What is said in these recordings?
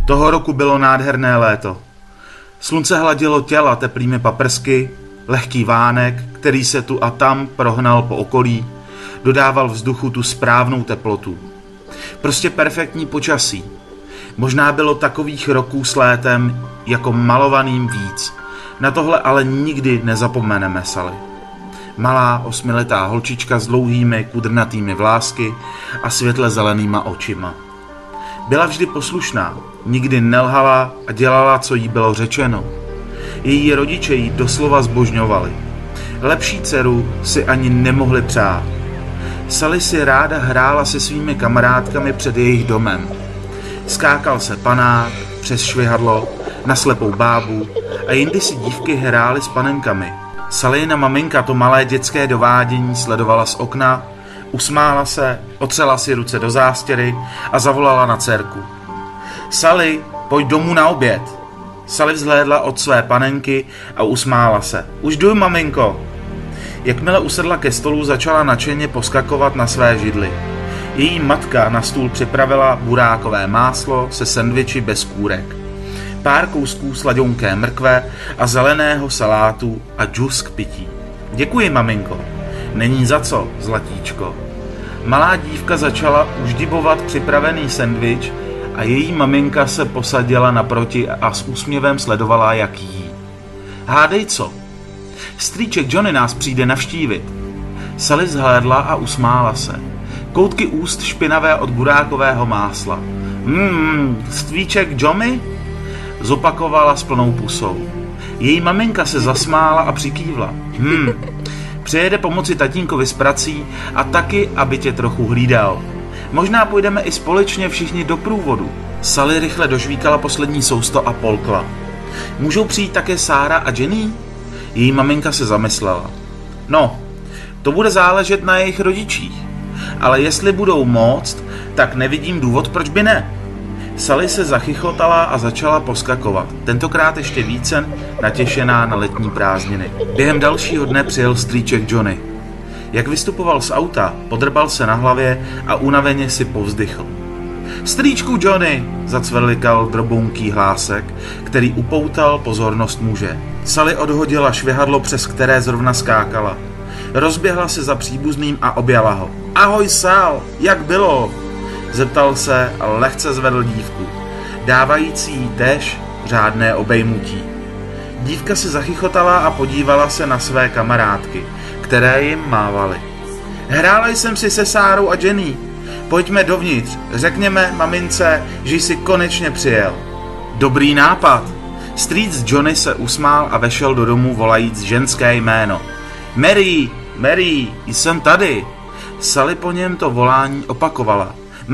Toho roku bylo nádherné léto. Slunce hladilo těla teplými paprsky, lehký vánek, který se tu a tam prohnal po okolí, dodával vzduchu tu správnou teplotu. Prostě perfektní počasí. Možná bylo takových roků s létem jako malovaným víc. Na tohle ale nikdy nezapomeneme, Sally. Malá 8letá holčička s dlouhými kudrnatými vlásky a světle zelenýma očima. Byla vždy poslušná, nikdy nelhala a dělala, co jí bylo řečeno. Její rodiče ji doslova zbožňovali. Lepší dceru si ani nemohli přát. Sally si ráda hrála se svými kamarádkami před jejich domem. Skákal se panák, přes švihadlo, na slepou bábu a jindy si dívky hrály s panenkami. Sallyna maminka to malé dětské dovádění sledovala z okna, usmála se, otřela si ruce do zástěry a zavolala na dcerku. Sally, pojď domů na oběd. Sally vzhlédla od své panenky a usmála se. Už jdu, maminko. Jakmile usedla ke stolu, začala nadšeně poskakovat na své židli. Její matka na stůl připravila burákové máslo se sendviči bez kůrek, pár kousků sladěnké mrkve a zeleného salátu a džus k pití. Děkuji, maminko. Není za co, zlatíčko. Malá dívka začala uždibovat připravený sendvič a její maminka se posadila naproti a s úsměvem sledovala, jak jí. Hádej co? Strýček Johnny nás přijde navštívit. Sally zhlédla a usmála se. Koutky úst špinavé od burákového másla. Strýček Johnny? Zopakovala s plnou pusou. Její maminka se zasmála a přikývla. Přijede pomoci tatínkovi s prací a taky, aby tě trochu hlídal. Možná půjdeme i společně všichni do průvodu. Sally rychle dožvíkala poslední sousto a polkla. Můžou přijít také Sára a Jenny? Její maminka se zamyslela. No, to bude záležet na jejich rodičích. Ale jestli budou moct, tak nevidím důvod, proč by ne. Sally se zachychotala a začala poskakovat, tentokrát ještě více natěšená na letní prázdniny. Během dalšího dne přijel strýček Johnny. Jak vystupoval z auta, podrbal se na hlavě a unaveně si povzdychl. Strýčku Johnny, zacvrlikal drobounký hlásek, který upoutal pozornost muže. Sally odhodila švihadlo, přes které zrovna skákala. Rozběhla se za příbuzným a objala ho. Ahoj, Sal, jak bylo? Zeptal se a lehce zvedl dívku, dávající jí též řádné obejmutí. Dívka se zachychotala a podívala se na své kamarádky, které jim mávaly. Hrála jsem si se Sárou a Jenny. Pojďme dovnitř, řekněme mamince, že jsi konečně přijel. Dobrý nápad. Strýc Johnny se usmál a vešel do domu volajíc ženské jméno. Mary, Mary, jsem tady. Sally po něm to volání opakovala.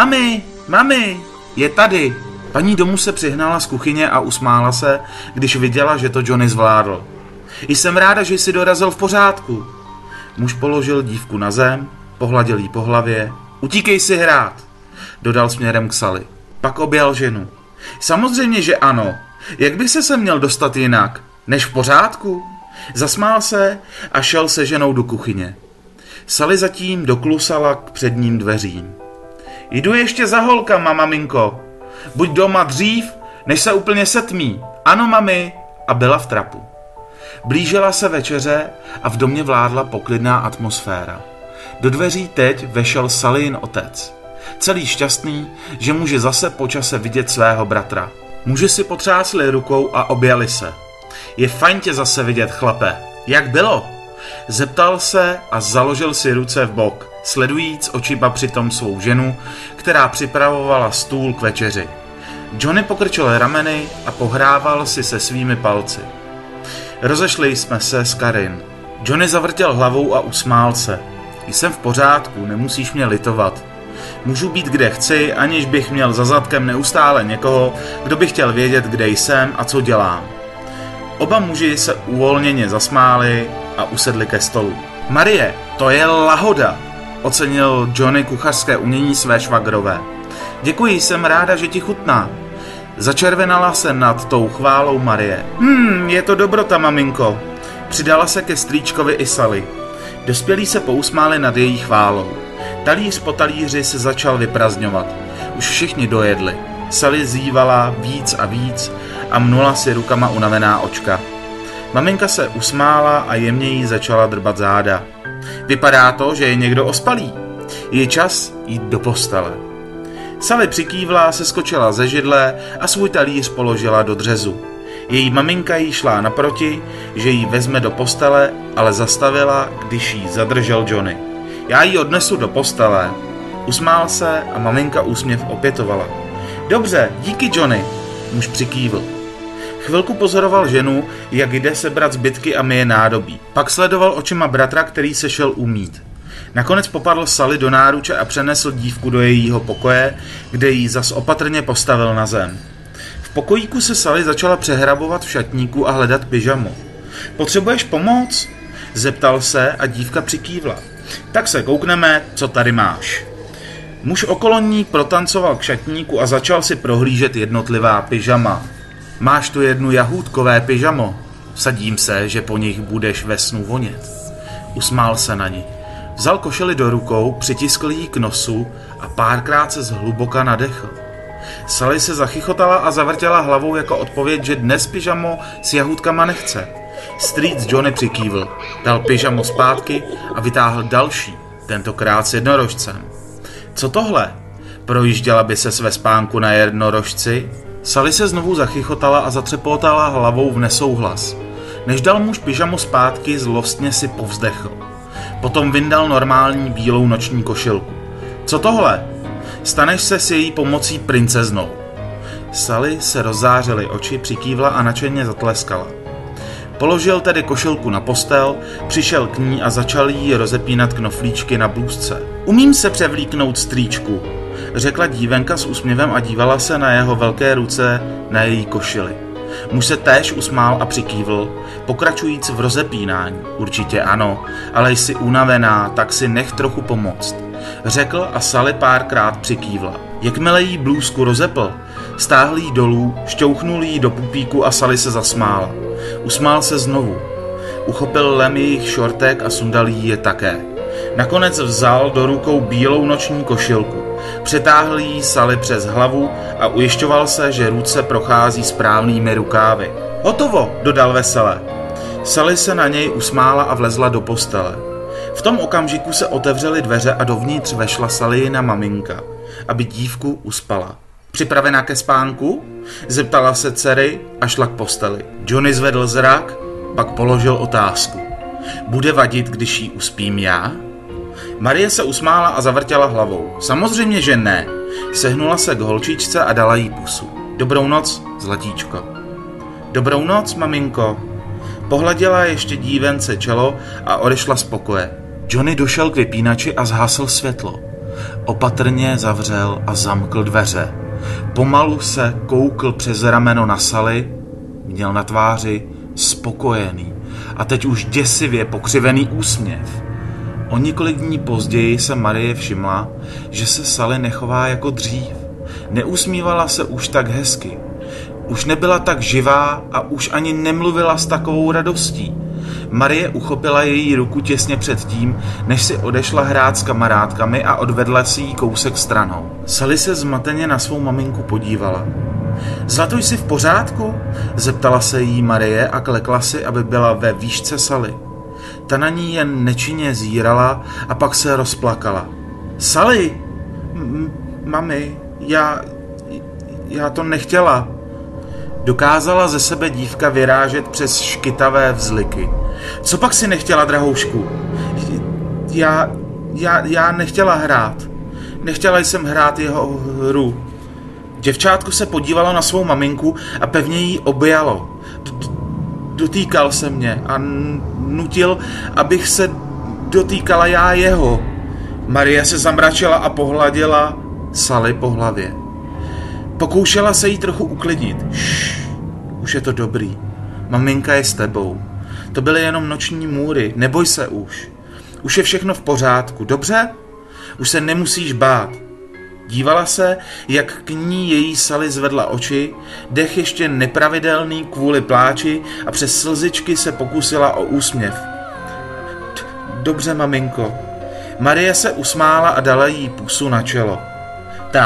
Mami, je tady. Paní domu se přihnala z kuchyně a usmála se, když viděla, že to Johnny zvládl. Jsem ráda, že jsi dorazil v pořádku. Muž položil dívku na zem, pohladil jí po hlavě. Utíkej si hrát, dodal směrem k Sally. Pak objal ženu. Samozřejmě, že ano. Jak bych se sem měl dostat jinak, než v pořádku? Zasmál se a šel se ženou do kuchyně. Sally zatím doklusala k předním dveřím. Jdu ještě za holkama, maminko. Buď doma dřív, než se úplně setmí. Ano, mami. A byla v trapu. Blížila se večeře a v domě vládla poklidná atmosféra. Do dveří teď vešel Sallyin otec. Celý šťastný, že může zase po čase vidět svého bratra. Muži si potřásli rukou a objali se. Je fajn tě zase vidět, chlape. Jak bylo? Zeptal se a založil si ruce v bok, sledujíc očima přitom svou ženu, která připravovala stůl k večeři. Johnny pokrčil rameny a pohrával si se svými palci. Rozešli jsme se s Karin. Johnny zavrtěl hlavou a usmál se. Jsem v pořádku, nemusíš mě litovat. Můžu být kde chci, aniž bych měl za zadkem neustále někoho, kdo by chtěl vědět, kde jsem a co dělám. Oba muži se uvolněně zasmáli a usedli ke stolu. Marie, to je lahoda, ocenil Johnny kuchařské umění své švagrové. Děkuji, jsem ráda, že ti chutná. Začervenala se nad tou chválou Marie. Je to dobrota, maminko. Přidala se ke strýčkovi i Sally. Dospělí se pousmáli nad její chválou. Talíř po talíři se začal vyprazňovat. Už všichni dojedli. Sally zívala víc a víc a mnula si rukama unavená očka. Maminka se usmála a jemně jí začala drbat záda. Vypadá to, že je někdo ospalý. Je čas jít do postele. Sally přikývla, seskočila ze židle a svůj talíř položila do dřezu. Její maminka jí šla naproti, že ji vezme do postele, ale zastavila, když jí zadržel Johnny. Já ji odnesu do postele. Usmál se a maminka úsměv opětovala. Dobře, díky Johnny, muž přikývl. Chvilku pozoroval ženu, jak jde sebrat zbytky a myje nádobí. Pak sledoval očima bratra, který se šel umýt. Nakonec popadl Sally do náruče a přenesl dívku do jejího pokoje, kde ji zas opatrně postavil na zem. V pokojíku se Sally začala přehrabovat v šatníku a hledat pyžamu. Potřebuješ pomoc? Zeptal se a dívka přikývla. Tak se koukneme, co tady máš. Muž okoloník protancoval k šatníku a začal si prohlížet jednotlivá pyžama. Máš tu jednu jahůdkové pyžamo? Vsadím se, že po nich budeš ve snu vonět. Usmál se na ní. Vzal košili do rukou, přitiskl jí k nosu a párkrát se zhluboka nadechl. Sally se zachychotala a zavrtěla hlavou jako odpověď, že dnes pyžamo s jahůdkama nechce. Strýc Johnny přikývl, dal pyžamo zpátky a vytáhl další, tentokrát s jednorožcem. Co tohle? Projížděla by se ve spánku na jednorožci? Sally se znovu zachychotala a zatřepotala hlavou v nesouhlas. Než dal muž pyžamo zpátky, zlostně si povzdechl. Potom vyndal normální bílou noční košilku. Co tohle? Staneš se s její pomocí princeznou. Sally se rozzářily oči, přikývla a nadšeně zatleskala. Položil tedy košilku na postel, přišel k ní a začal jí rozepínat knoflíčky na blůzce. Umím se převlíknout, strýčku, řekla dívenka s úsměvem a dívala se na jeho velké ruce na její košili. Muž se též usmál a přikývl, pokračujíc v rozepínání. Určitě ano, ale jsi unavená, tak si nech trochu pomoct, řekl a Sally párkrát přikývla. Jakmile jí blůzku rozepl, stáhl jí dolů, šťouchnul jí do pupíku a Sally se zasmála. Usmál se znovu. Uchopil lem jejich šortek a sundal jí je také. Nakonec vzal do rukou bílou noční košilku. Přetáhl jí Sally přes hlavu a ujišťoval se, že ruce prochází správnými rukávy. Hotovo, dodal vesele. Sally se na něj usmála a vlezla do postele. V tom okamžiku se otevřely dveře a dovnitř vešla Sallyina maminka, aby dívku uspala. Připravená ke spánku? Zeptala se dcery a šla k posteli. Johnny zvedl zrak, pak položil otázku. Bude vadit, když jí uspím já? Marie se usmála a zavrtěla hlavou. Samozřejmě, že ne. Sehnula se k holčičce a dala jí pusu. Dobrou noc, zlatíčko. Dobrou noc, maminko. Pohladila ještě dívence čelo a odešla z pokoje. Johnny došel k vypínači a zhasl světlo. Opatrně zavřel a zamkl dveře. Pomalu se koukl přes rameno na Sally, měl na tváři spokojený a teď už děsivě pokřivený úsměv. O několik dní později se Marie všimla, že se Sally nechová jako dřív. Neusmívala se už tak hezky. Už nebyla tak živá a už ani nemluvila s takovou radostí. Marie uchopila její ruku těsně před tím, než si odešla hrát s kamarádkami a odvedla si jí kousek stranou. Sally se zmateně na svou maminku podívala. Zlato, jsi v pořádku? Zeptala se jí Marie a klekla si, aby byla ve výšce Sally. Ta na ní jen nečinně zírala a pak se rozplakala. Sally! Mami, já to nechtěla. Dokázala ze sebe dívka vyrážet přes škytavé vzliky. Co pak si nechtěla, drahoušku? Já nechtěla hrát. Nechtěla jsem hrát jeho hru. Děvčátko se podívalo na svou maminku a pevně jí objalo. Dotýkal se mě a nutil, abych se dotýkala já jeho. Marie se zamračila a pohladila Sally po hlavě. Pokoušela se jí trochu uklidnit. Už je to dobrý. Maminka je s tebou. To byly jenom noční můry, neboj se už. Už je všechno v pořádku, dobře? Už se nemusíš bát. Dívala se, jak k ní její Sally zvedla oči, dech ještě nepravidelný kvůli pláči a přes slzičky se pokusila o úsměv. Dobře, maminko. Marie se usmála a dala jí pusu na čelo. Tak,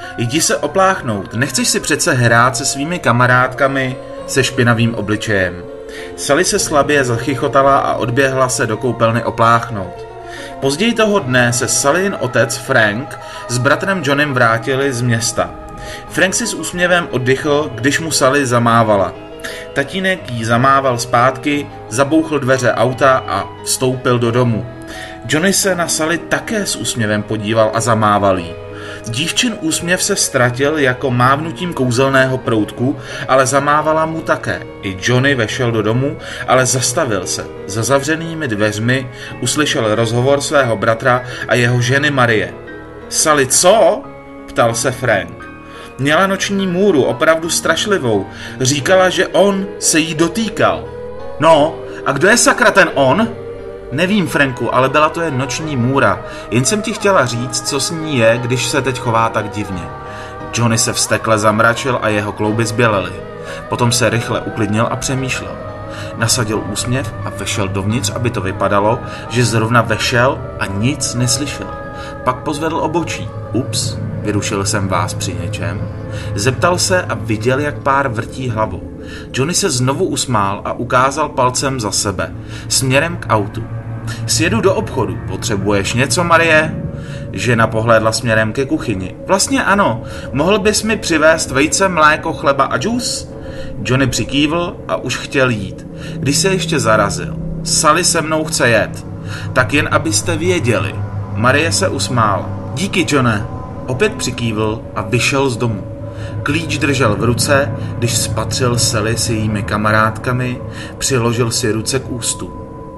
Jdi se opláchnout, nechceš si přece hrát se svými kamarádkami se špinavým obličejem. Sally se slabě zachychotala a odběhla se do koupelny opláchnout. Později toho dne se Sallyn otec Frank s bratrem Johnem vrátili z města. Frank si s úsměvem oddychl, když mu Sally zamávala. Tatínek jí zamával zpátky, zabouchl dveře auta a vstoupil do domu. Johnny se na Sally také s úsměvem podíval a zamával jí. Dívčin úsměv se ztratil jako mávnutím kouzelného proutku, ale zamávala mu také. I Johnny vešel do domu, ale zastavil se. Za zavřenými dveřmi uslyšel rozhovor svého bratra a jeho ženy Marie. Sally, co? Ptal se Frank. Měla noční můru, opravdu strašlivou. Říkala, že on se jí dotýkal. No, a kdo je sakra ten on? Nevím, Franku, ale byla to jen noční můra. Jen jsem ti chtěla říct, co s ní je, když se teď chová tak divně. Johnny se vztekle zamračil a jeho klouby zbělely. Potom se rychle uklidnil a přemýšlel. Nasadil úsměv a vešel dovnitř, aby to vypadalo, že zrovna vešel a nic neslyšel. Pak pozvedl obočí. Ups, vyrušil jsem vás při něčem. Zeptal se a viděl, jak pár vrtí hlavou. Johnny se znovu usmál a ukázal palcem za sebe, směrem k autu. Sjedu do obchodu. Potřebuješ něco, Marie? Žena pohlédla směrem ke kuchyni. Vlastně ano, mohl bys mi přivést vejce, mléko, chleba a džus? Johnny přikývl a už chtěl jít, když se ještě zarazil. Sally se mnou chce jet. Tak jen abyste věděli. Marie se usmála. Díky, Johnny. Opět přikývl a vyšel z domu. Klíč držel v ruce, když spatřil Sally s jejími kamarádkami, přiložil si ruce k ústu.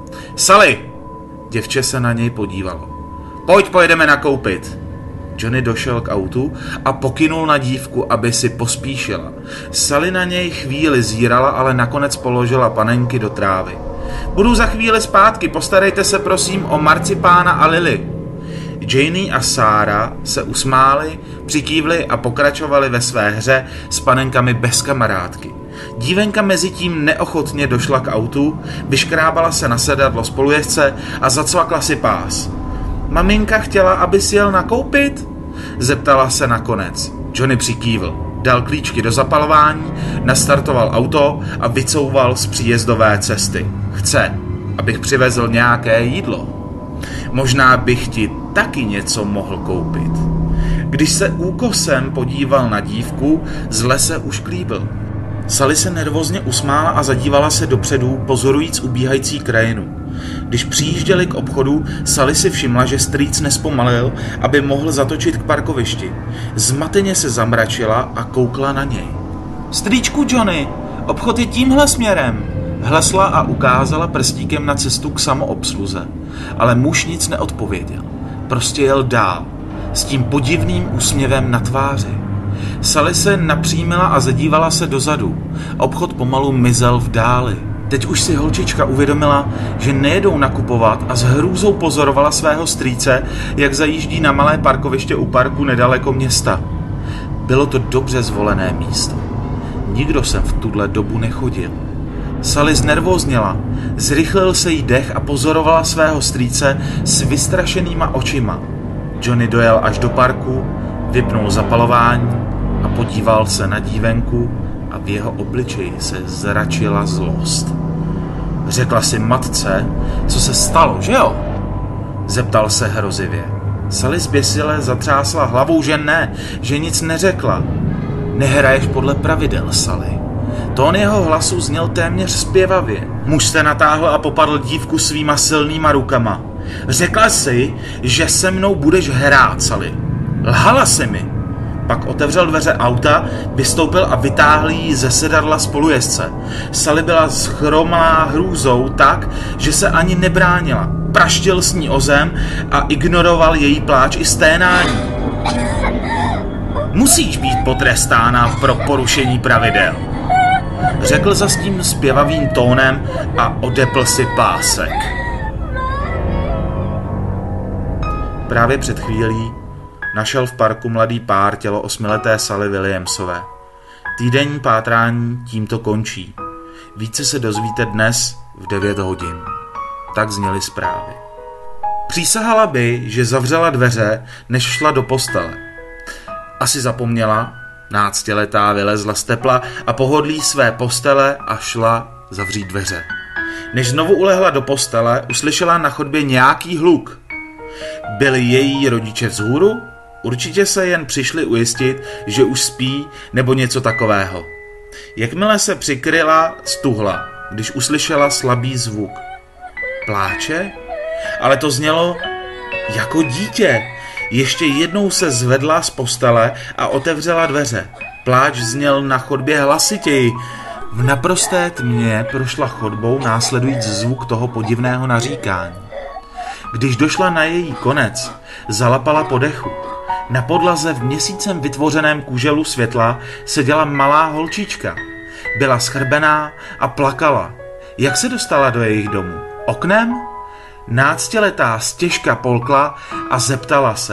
Sally! Děvče se na něj podívalo. Pojď, pojedeme nakoupit. Johnny došel k autu a pokynul na dívku, aby si pospíšila. Sally na něj chvíli zírala, ale nakonec položila panenky do trávy. Budu za chvíli zpátky, postarejte se prosím o marcipána a Lily. Janie a Sarah se usmáli, přikývli a pokračovali ve své hře s panenkami bez kamarádky. Dívenka mezitím neochotně došla k autu, vyškrábala se na sedadlo spolujezdce a zacvakla si pás. Maminka chtěla, abys jel nakoupit? Zeptala se nakonec. Johnny přikývl, dal klíčky do zapalování, nastartoval auto a vycouval z příjezdové cesty. Chce, abych přivezl nějaké jídlo. Možná bych ti taky něco mohl koupit. Když se úkosem podíval na dívku, zle se ušklíbil. Sally se nervózně usmála a zadívala se dopředu, pozorujíc ubíhající krajinu. Když přijížděli k obchodu, Sally si všimla, že strýc nespomalil, aby mohl zatočit k parkovišti. Zmateně se zamračila a koukla na něj. Strýčku Johnny, obchod je tímhle směrem. Hlesla a ukázala prstíkem na cestu k samoobsluze, ale muž nic neodpověděl. Prostě jel dál, s tím podivným úsměvem na tváři. Sally se napřímila a zadívala se dozadu. Obchod pomalu mizel v dáli. Teď už si holčička uvědomila, že nejedou nakupovat a s hrůzou pozorovala svého strýce, jak zajíždí na malé parkoviště u parku nedaleko města. Bylo to dobře zvolené místo. Nikdo sem v tuhle dobu nechodil. Sally znervózněla, zrychlil se jí dech a pozorovala svého strýce s vystrašenýma očima. Johnny dojel až do parku, vypnul zapalování a podíval se na dívenku a v jeho obličeji se zračila zlost. Řekla si matce, co se stalo, že jo? Zeptal se hrozivě. Sally zběsile zatřásla hlavou, že ne, že nic neřekla. Nehraješ podle pravidel, Sally. Tón jeho hlasu zněl téměř zpěvavě. Muž se natáhl a popadl dívku svýma silnýma rukama. Řekla si, že se mnou budeš hrát, Sally. Lhala si mi. Pak otevřel dveře auta, vystoupil a vytáhl jí ze sedadla spolujezdce. Sally byla schromalá hrůzou tak, že se ani nebránila. Praštil s ní o zem a ignoroval její pláč i sténání. Musíš být potrestána pro porušení pravidel, řekl za tím zpěvavým tónem a odepl si pásek. Právě před chvílí našel v parku mladý pár tělo 8leté Sally Williamsové. Týdenní pátrání tímto končí. Více se dozvíte dnes v 9 hodin. Tak zněly zprávy. Přísahala by, že zavřela dveře, než šla do postele. Asi zapomněla, 12letá vylezla z tepla a pohodlí své postele a šla zavřít dveře. Než znovu ulehla do postele, uslyšela na chodbě nějaký hluk. Byli její rodiče vzhůru? Určitě se jen přišli ujistit, že už spí nebo něco takového. Jakmile se přikryla, stuhla, když uslyšela slabý zvuk. Pláče? Ale to znělo jako dítě. Ještě jednou se zvedla z postele a otevřela dveře. Pláč zněl na chodbě hlasitěji. V naprosté tmě prošla chodbou následujíc zvuk toho podivného naříkání. Když došla na její konec, zalapala po dechu. Na podlaze v měsícem vytvořeném kuželu světla seděla malá holčička. Byla schrbená a plakala. Jak se dostala do jejich domu? Oknem? 12letá stěžka polkla a zeptala se.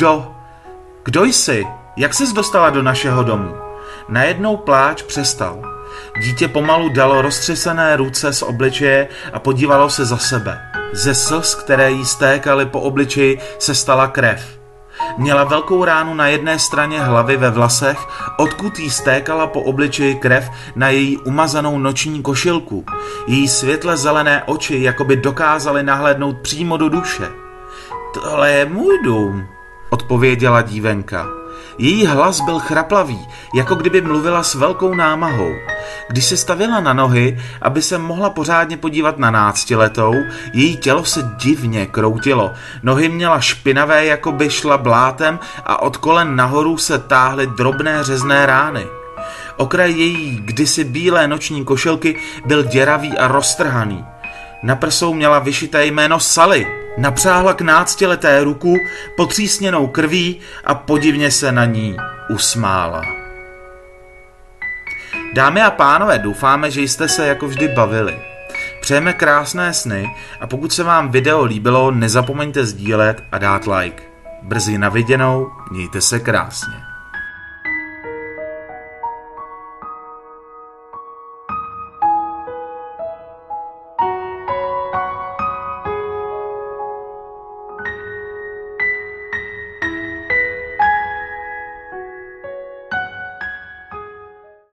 Kdo jsi? Jak ses dostala do našeho domu? Najednou pláč přestal. Dítě pomalu dalo roztřesené ruce z obličeje a podívalo se za sebe. Ze slz, které jí stékaly po obličeji, se stala krev. Měla velkou ránu na jedné straně hlavy ve vlasech, odkud jí stékala po obličeji krev na její umazanou noční košilku. Její světle zelené oči jakoby dokázaly nahlédnout přímo do duše. Tohle je můj dům, odpověděla dívenka. Její hlas byl chraplavý, jako kdyby mluvila s velkou námahou. Když se stavěla na nohy, aby se mohla pořádně podívat na 12letou, její tělo se divně kroutilo. Nohy měla špinavé, jako by šla blátem a od kolen nahoru se táhly drobné řezné rány. Okraj její kdysi bílé noční košilky byl děravý a roztrhaný. Na prsou měla vyšité jméno Sally. Napřáhla k 12leté ruku potřísněnou krví a podivně se na ní usmála. Dámy a pánové, doufáme, že jste se jako vždy bavili. Přejeme krásné sny a pokud se vám video líbilo, nezapomeňte sdílet a dát like. Brzy na viděnou, mějte se krásně.